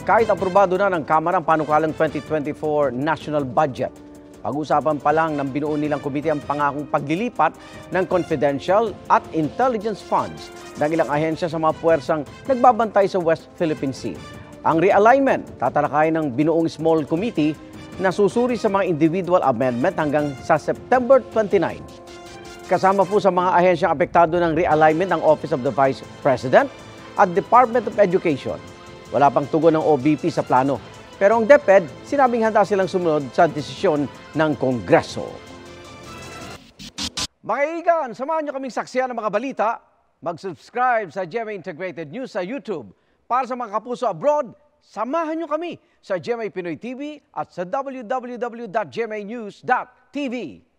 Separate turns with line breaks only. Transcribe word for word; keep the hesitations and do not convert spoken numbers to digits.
kahit aprobado na ng Kamara ang panukalang twenty twenty-four National Budget. Pag-usapan pa lang ng binuo nilang komite ang pangakong paglilipat ng confidential at intelligence funds ng ilang ahensya sa mga puwersang nagbabantay sa West Philippine Sea. Ang realignment, tatalakayin ng binuong small committee na susuri sa mga individual amendment hanggang sa September twenty-nine. Kasama po sa mga ahensyang apektado ng realignment ang Office of the Vice President at Department of Education. Wala pang tugon ng O B P sa plano. Pero ang DepEd, sinabing handa silang sumunod sa desisyon ng Kongreso. Mga kaibigan, samahan niyo kaming saksiyan ng mga balita. Mag-subscribe sa G M A Integrated News sa YouTube. Para sa mga kapuso abroad, samahan niyo kami sa G M A Pinoy T V at sa w w w dot g m a news dot t v.